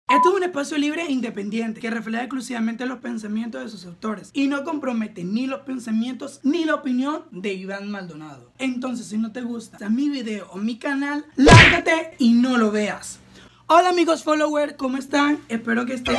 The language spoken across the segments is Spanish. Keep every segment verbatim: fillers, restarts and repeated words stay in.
Esto es un espacio libre e independiente que refleja exclusivamente los pensamientos de sus autores y no compromete ni los pensamientos ni la opinión de Iván Maldonado. Entonces, si no te gusta mi video o mi canal, lárgate y no lo veas. Hola amigos followers, ¿cómo están? Espero que estén...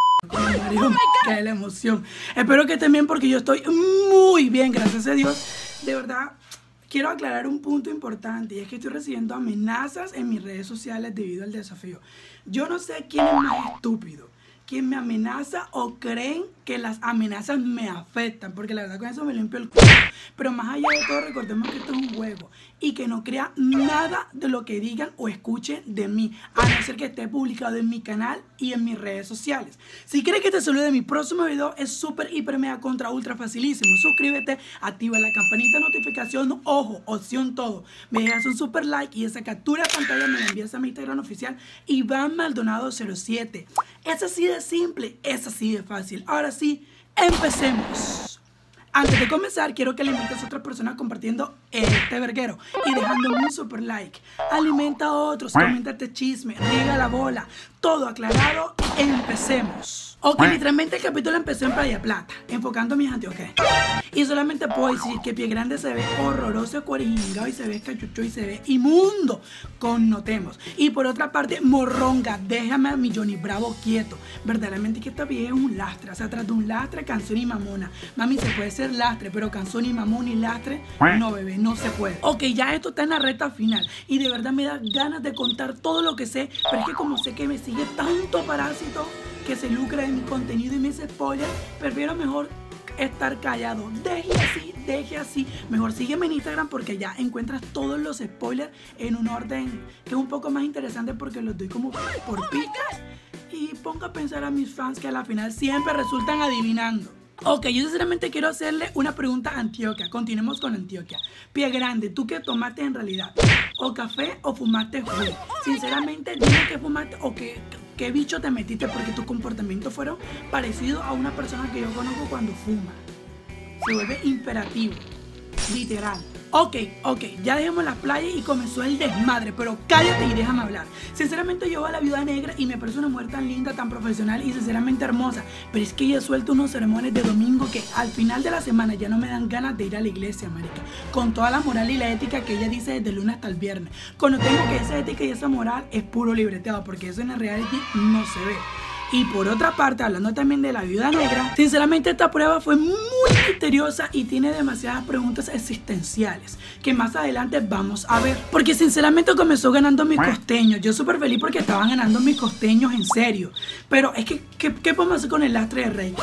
Mario, cae la emoción. Espero que estén bien porque yo estoy muy bien, gracias a Dios. De verdad, quiero aclarar un punto importante y es que estoy recibiendo amenazas en mis redes sociales debido al desafío. Yo no sé quién es más estúpido, quién me amenaza o creen que las amenazas me afectan, porque la verdad con eso me limpio el culo. Pero más allá de todo, recordemos que esto es un juego y que no crea nada de lo que digan o escuchen de mí, a no ser que esté publicado en mi canal y en mis redes sociales. Si quieres que te salude de mi próximo video, es súper, hiper, mega, contra, ultra facilísimo. Suscríbete, activa la campanita de notificación, ojo, opción todo. Me dejas un super like y esa captura de pantalla me la envías a mi Instagram oficial, Iván Maldonado cero siete. Es así de simple, es así de fácil. Ahora sí, empecemos. Antes de comenzar, quiero que alimentes a otras personas compartiendo este verguero y dejándome un super like. Alimenta a otros, comenta este chisme, riega la bola. Todo aclarado, empecemos. Ok, literalmente el capítulo empezó en Playa Plata, enfocando a mis antioqueños. Y solamente puedo decir que Pie Grande se ve horroroso, cuarijingado y se ve cachucho y se ve inmundo. Connotemos. Y por otra parte, Morronga, déjame a mi Johnny Bravo quieto. Verdaderamente que esta vieja es un lastre. O sea, tras de un lastre, canción y mamona. Mami, se puede ser lastre, pero canción y mamón y lastre, no bebé, no se puede. Ok, ya esto está en la recta final. Y de verdad me da ganas de contar todo lo que sé. Pero es que como sé que me sigue tanto parásito que se lucra de mi contenido y mis spoilers, prefiero mejor estar callado. Deje así, deje así. Mejor sígueme en Instagram porque ya encuentras todos los spoilers en un orden que es un poco más interesante porque los doy como por picas. Y ponga a pensar a mis fans que a la final siempre resultan adivinando. Ok, yo sinceramente quiero hacerle una pregunta a Antioquia. Continuemos con Antioquia. Pie Grande, ¿tú qué tomaste en realidad? ¿O café o fumaste jugo? Sinceramente, dime qué fumaste o qué, qué bicho te metiste porque tus comportamientos fueron parecidos a una persona que yo conozco cuando fuma. Se vuelve imperativo, literal. Ok, ok, ya dejemos la playa y comenzó el desmadre, pero cállate y déjame hablar. Sinceramente yo veo a la Viuda Negra y me parece una mujer tan linda, tan profesional y sinceramente hermosa. Pero es que ella suelta unos sermones de domingo que al final de la semana ya no me dan ganas de ir a la iglesia, marica. Con toda la moral y la ética que ella dice desde el lunes hasta el viernes. Cuando tengo que esa ética y esa moral es puro libreteado, porque eso en el reality no se ve. Y por otra parte, hablando también de la Viuda Negra, sinceramente esta prueba fue muy misteriosa y tiene demasiadas preguntas existenciales que más adelante vamos a ver. Porque sinceramente comenzó ganando mis costeños. Yo súper feliz porque estaban ganando mis costeños en serio. Pero es que, ¿qué, qué podemos hacer con el lastre de Reiki?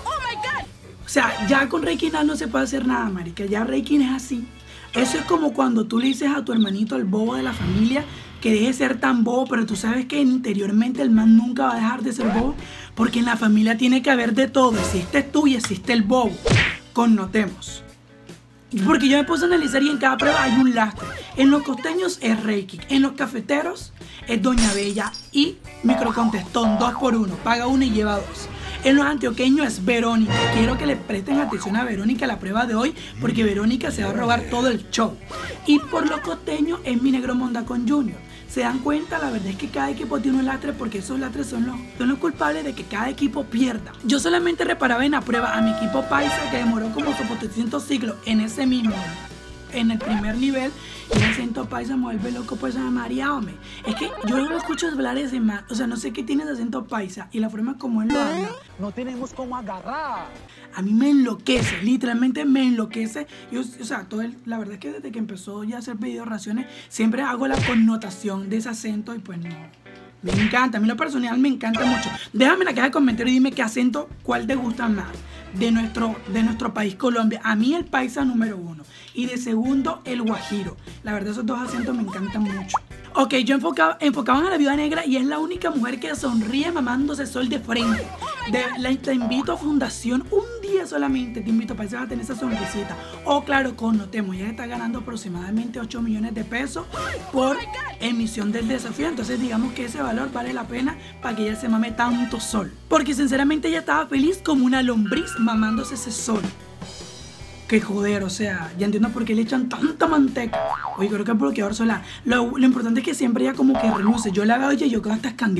O sea, ya con Reiki no se puede hacer nada, marica. Ya Reiki es así. Eso es como cuando tú le dices a tu hermanito, el bobo de la familia, que deje de ser tan bobo, pero tú sabes que interiormente el man nunca va a dejar de ser bobo, porque en la familia tiene que haber de todo. Existe tú y existe el bobo. Connotemos. Porque yo me puse a analizar y en cada prueba hay un lastre. En los costeños es Reiki, en los cafeteros es Doña Bella y microcontestón, dos por uno, paga uno y lleva dos. En los antioqueños es Verónica. Quiero que le presten atención a Verónica la prueba de hoy, porque Verónica se va a robar todo el show. Y por los costeños es mi negro Mondacón Junior. ¿Se dan cuenta? La verdad es que cada equipo tiene un lastre porque esos lastres son los, son los culpables de que cada equipo pierda. Yo solamente reparaba en la prueba a mi equipo paisa que demoró como setecientos siglos en ese mismo, en el primer nivel. Y el acento paisa me vuelve loco, pues a María, hombre. Es que yo no lo escucho hablar ese man. O sea, no sé qué tiene ese acento paisa y la forma como él lo habla. No tenemos cómo agarrar. A mí me enloquece, literalmente me enloquece. Yo, o sea, todo el, la verdad es que desde que empezó ya a hacer videos reacciones, siempre hago la connotación de ese acento y pues no. Me encanta, a mí lo personal me encanta mucho. Déjame en la caja de comentarios y dime qué acento, cuál te gusta más de nuestro, de nuestro país Colombia. A mí el paisa número uno y de segundo el guajiro. La verdad esos dos acentos me encantan mucho. Ok, yo enfocaba, enfocaban a la Viuda Negra y es la única mujer que sonríe mamándose sol de frente. De, la, te invito a Fundación un día solamente, te invito para que vas a tener esa sonrisita. O claro, Connotemos, ya está ganando aproximadamente ocho millones de pesos por emisión del desafío. Entonces digamos que ese valor vale la pena para que ella se mame tanto sol. Porque sinceramente ella estaba feliz como una lombriz mamándose ese sol. Que joder, o sea, ya entiendo por qué le echan tanta manteca. Oye, creo que el bloqueador solar. Lo, lo importante es que siempre ella como que reluce. Yo la veo y yo quedo hasta escandilado.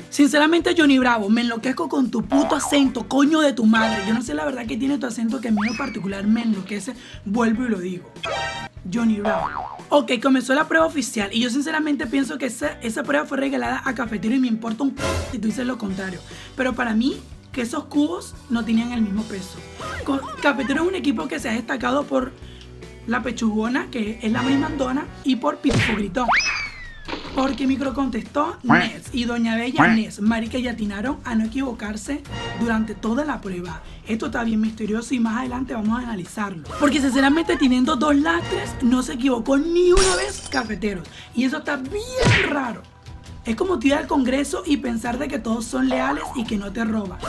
Sinceramente, Johnny Bravo, me enloquezco con tu puto acento, coño de tu madre. Yo no sé la verdad que tiene tu acento, que a mí en particular me enloquece. Vuelvo y lo digo. Johnny Bravo. Ok, comenzó la prueba oficial y yo sinceramente pienso que esa, esa prueba fue regalada a Cafetero y me importa un p si tú dices lo contrario. Pero para mí, que esos cubos no tenían el mismo peso. Cafetero es un equipo que se ha destacado por la pechugona, que es la marimandona, y por Pitufo Gritón. Porque Micro contestó Nes y Doña Bella Nes. Marica, y atinaron a no equivocarse durante toda la prueba. Esto está bien misterioso y más adelante vamos a analizarlo. Porque sinceramente, teniendo dos lastres, no se equivocó ni una vez Cafeteros. Y eso está bien raro. Es como tú ir al Congreso y pensar de que todos son leales y que no te roban.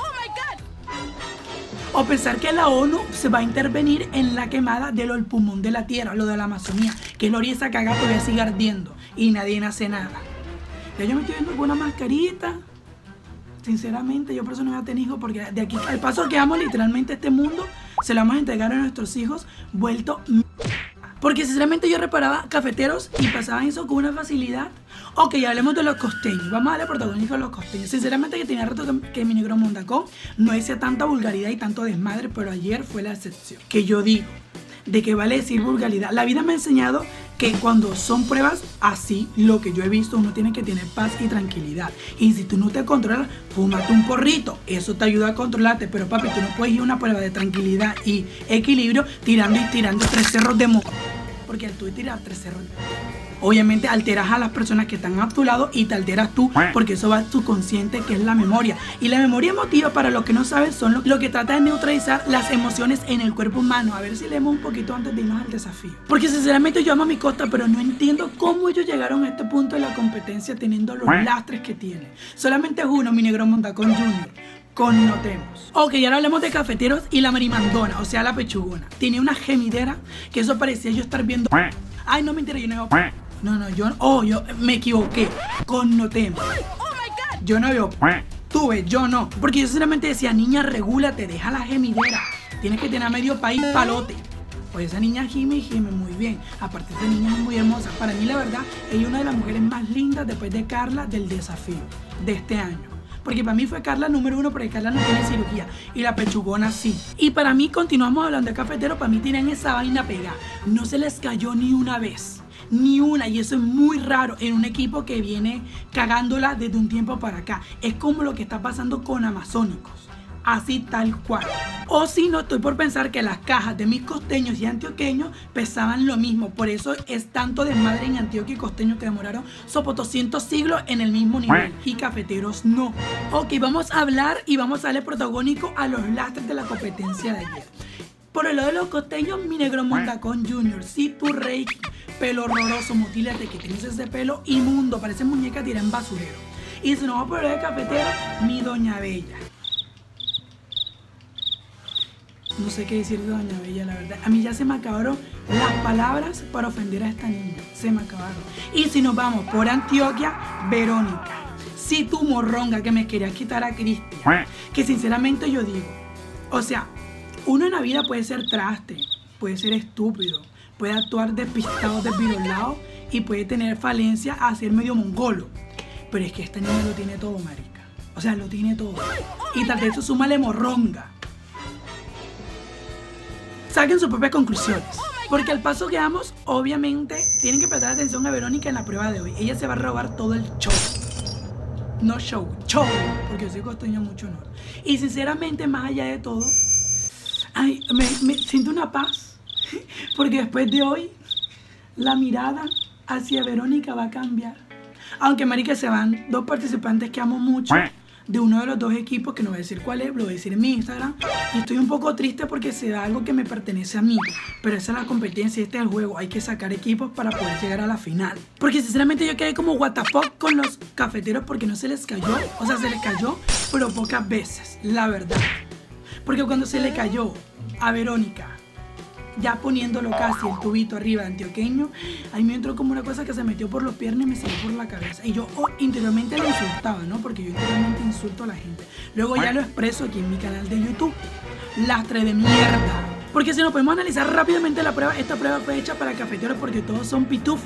O pensar que la ONU se va a intervenir en la quemada de lo del pulmón de la tierra, lo de la Amazonía, que Lori esa cagada todavía sigue ardiendo y nadie hace nada. Ya yo me estoy viendo con una mascarita. Sinceramente, yo por eso no voy a tener hijos, porque de aquí al paso que amo literalmente este mundo, se lo vamos a entregar a nuestros hijos vuelto m***. Porque sinceramente yo reparaba cafeteros y pasaban eso con una facilidad. Ok, hablemos de los costeños. Vamos a darle protagonismo a los costeños. Sinceramente que tenía rato que, que mi negro Mondacón no decía tanta vulgaridad y tanto desmadre, pero ayer fue la excepción. Que yo digo, de que vale decir vulgaridad. La vida me ha enseñado que cuando son pruebas así, lo que yo he visto, uno tiene que tener paz y tranquilidad. Y si tú no te controlas, fúmate un porrito. Eso te ayuda a controlarte. Pero papi, tú no puedes ir a una prueba de tranquilidad y equilibrio tirando y tirando tres cerros de moco. Porque al tú tirar tres cerros, obviamente alteras a las personas que están a tu lado y te alteras tú, porque eso va a tu consciente, que es la memoria. Y la memoria emotiva, para los que no saben, son lo, lo que trata de neutralizar las emociones en el cuerpo humano. A ver si leemos un poquito antes de irnos al desafío. Porque sinceramente yo amo a mi Costa, pero no entiendo cómo ellos llegaron a este punto de la competencia teniendo los lastres que tienen. Solamente es uno, mi negro Mondacón junior Connotemos. Ok, ahora hablemos de Cafeteros y la marimandona, o sea, la pechugona. Tenía una gemidera que eso parecía yo estar viendo. Ay, no me enteré, yo no veo. No, no, yo, oh, yo me equivoqué. Connotemos. Yo no veo. Tú ves, yo no. Porque yo sinceramente decía, niña, regúlate, deja la gemidera. Tienes que tener medio país palote. Pues esa niña gime y gime muy bien. Aparte, esa niña es muy hermosa. Para mí, la verdad, ella es una de las mujeres más lindas después de Carla del desafío de este año. Porque para mí fue Carla número uno, porque Carla no tiene cirugía. Y la pechugona sí. Y para mí, continuamos hablando de Cafetero, para mí tienen esa vaina pegada. No se les cayó ni una vez. Ni una. Y eso es muy raro en un equipo que viene cagándola desde un tiempo para acá. Es como lo que está pasando con Amazónicos. Así tal cual. O si no, estoy por pensar que las cajas de mis costeños y antioqueños pesaban lo mismo. Por eso es tanto desmadre en Antioquia y costeños que demoraron sopotoscientos siglos en el mismo nivel. Y Cafeteros no. Ok, vamos a hablar y vamos a darle protagónico a los lastres de la competencia de ayer. Por el lado de los costeños, mi negro Mondacón junior Si tu rey, pelo horroroso, mutílate, que tienes ese pelo inmundo, parece muñeca tirada en basurero. Y si no vamos por el de Cafetero, mi Doña Bella. No sé qué decir de Doña Bella, la verdad. A mí ya se me acabaron las palabras para ofender a esta niña. Se me acabaron. Y si nos vamos por Antioquia, Verónica. Si tu morronga que me querías quitar a Cristian. Que sinceramente yo digo, o sea, uno en la vida puede ser traste, puede ser estúpido, puede actuar despistado, desvirolado y puede tener falencia a ser medio mongolo. Pero es que esta niña lo tiene todo, marica. O sea, lo tiene todo. Y tal vez eso súmale morronga. Saquen sus propias conclusiones. Porque al paso que vamos, obviamente, tienen que prestar atención a Verónica en la prueba de hoy. Ella se va a robar todo el show. No show, show. Porque yo soy costeño mucho honor. Y sinceramente, más allá de todo, ay, me, me siento una paz. Porque después de hoy, la mirada hacia Verónica va a cambiar. Aunque, marica, se van dos participantes que amo mucho, de uno de los dos equipos, que no voy a decir cuál es, lo voy a decir en mi Instagram. Y estoy un poco triste porque se da algo que me pertenece a mí. Pero esa es la competencia, este es el juego. Hay que sacar equipos para poder llegar a la final. Porque sinceramente yo quedé como what the fuck con los cafeteros, porque no se les cayó. O sea, se les cayó, pero pocas veces, la verdad. Porque cuando se le cayó a Verónica, ya poniéndolo casi el tubito arriba de antioqueño, ahí me entró como una cosa que se metió por los piernas y me salió por la cabeza. Y yo oh, interiormente le insultaba, ¿no? Porque yo interiormente insulto a la gente. Luego ya lo expreso aquí en mi canal de YouTube. Lastre de mierda. Porque si nos podemos analizar rápidamente la prueba, esta prueba fue hecha para cafeteros porque todos son pitufos.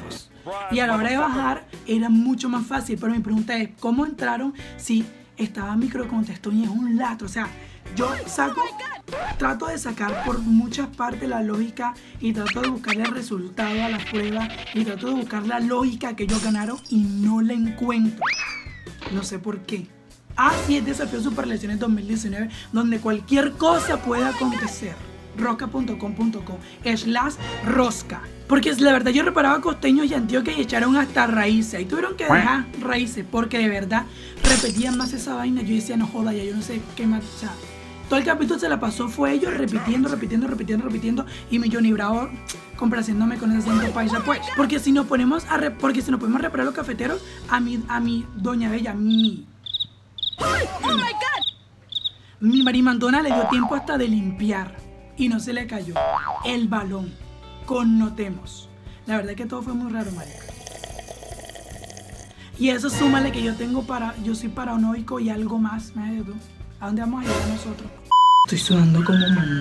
Y a la hora de bajar era mucho más fácil. Pero mi pregunta es, ¿cómo entraron si estaba microcontexto y es un latro? O sea, yo saco, trato de sacar por muchas partes la lógica y trato de buscar el resultado a las pruebas y trato de buscar la lógica que ellos ganaron y no la encuentro. No sé por qué. Ah, sí, es Desafío Superlecciones dos mil diecinueve, donde cualquier cosa puede acontecer. Rosca punto com punto co slash rosca. Porque la verdad yo reparaba costeños y Antioquia y echaron hasta raíces. Ahí tuvieron que dejar raíces porque de verdad repetían más esa vaina. Yo decía, no joda, ya yo no sé qué más. O sea, todo el capítulo se la pasó fue ellos repitiendo, repitiendo, repitiendo, repitiendo. Y mi Johnny Bravo complaciéndome con ese acento paisa, pues. Porque si nos ponemos a re, porque si nos podemos reparar los cafeteros, a mi, a mi Doña Bella, mi. Oh my God. Mi Marimandona le dio tiempo hasta de limpiar y no se le cayó el balón. Connotemos. La verdad es que todo fue muy raro, marica. Y eso súmale que yo tengo para, yo soy paranoico y algo más. Tú. ¿A dónde vamos a ir nosotros? Estoy sudando como man.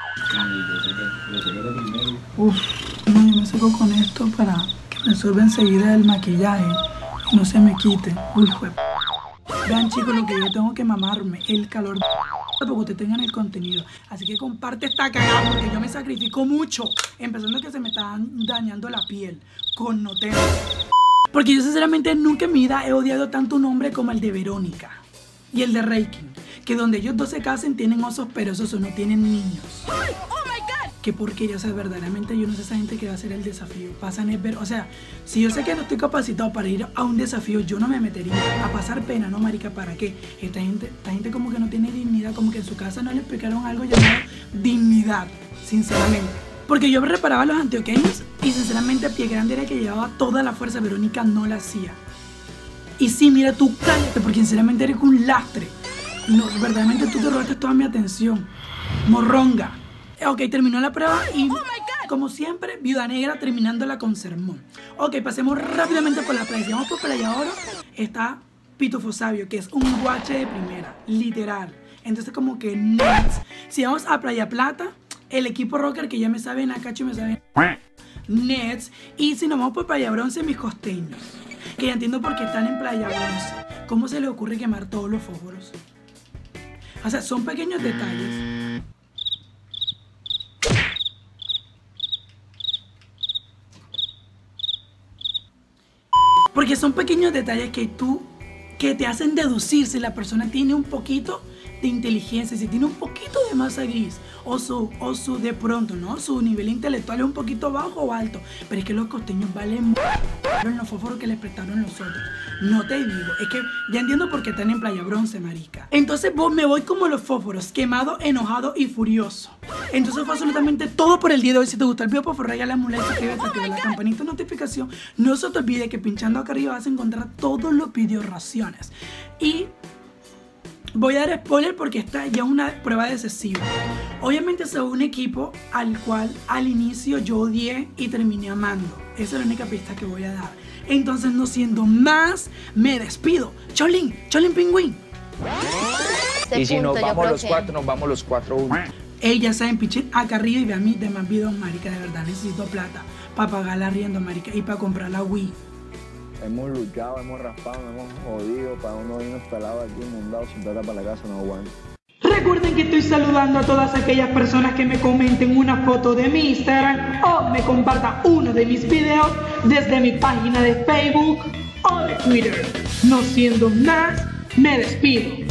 Uf, no, yo me seco con esto para que me suba enseguida el maquillaje y no se me quite. Uy, jue. Vean, chicos, lo que yo tengo que mamarme, el calor para que ustedes tengan el contenido. Así que comparte esta cagada porque yo me sacrifico mucho. Empezando que se me está dañando la piel. Connotemos. Porque yo sinceramente nunca en mi vida he odiado tanto un hombre como el de Verónica y el de Reiki. Que donde ellos dos se casen tienen osos perezosos, no tienen niños. Oh my God. Que porquería, o sea, verdaderamente yo no sé esa gente que va a hacer el desafío. Pasan es ver, o sea, si yo sé que no estoy capacitado para ir a un desafío, yo no me metería a pasar pena, ¿no, marica? ¿Para qué? Esta gente, esta gente como que no tiene dignidad, como que en su casa no le explicaron algo llamado dignidad, sinceramente. Porque yo reparaba a los antioqueños y sinceramente Pie Grande era el que llevaba toda la fuerza, Verónica no la hacía. Y sí, mira, tú cállate, porque sinceramente eres un lastre. No, verdaderamente tú te robaste toda mi atención. Morronga. Ok, terminó la prueba y, como siempre, Viuda Negra terminándola con sermón. Ok, pasemos rápidamente por la playa. Si vamos por Playa Oro, está Pitufo Sabio, que es un guache de primera, literal. Entonces como que Nets. Si vamos a Playa Plata, el equipo rocker que ya me saben, Acacho me saben, Nets. Y si nos vamos por Playa Bronce, mis costeños, que ya entiendo por qué están en Playa Bronce. ¿Cómo se les ocurre quemar todos los fósforos? O sea, son pequeños detalles. Porque son pequeños detalles que tú, que te hacen deducir si la persona tiene un poquito de inteligencia, si tiene un poquito de masa gris, o su, o su de pronto, ¿no? Su nivel intelectual es un poquito bajo o alto. Pero es que los costeños valen en los fósforos que les prestaron los otros. No te digo, es que ya entiendo por qué están en Playa Bronce, marica. Entonces vos me voy como los fósforos, quemado, enojado y furioso. Entonces fue absolutamente todo por el día de hoy. Si te gustó el video, por favor, regala la muleta, suscríbete, activa la campanita de notificación. No se te olvide que pinchando acá arriba vas a encontrar todos los videos raciones. Y voy a dar spoiler porque esta ya es una prueba decisiva. Obviamente es un equipo al cual al inicio yo odié y terminé amando. Esa es la única pista que voy a dar. Entonces, no siendo más, me despido. Cholín, Cholín Pingüín. Y si nos vamos los cuatro, nos vamos los cuatro uno. Ey, ya saben, pichen acá arriba y vean mis demás videos, marica. De verdad necesito plata para pagar la arriendo, marica, y para comprar la Wii. Hemos luchado, hemos raspado, nos hemos jodido para uno irnos pelados aquí, inmundados, sin plata para la casa, no aguanta. Recuerden que estoy saludando a todas aquellas personas que me comenten una foto de mi Instagram o me compartan uno de mis videos desde mi página de Facebook o de Twitter. No siendo más, me despido.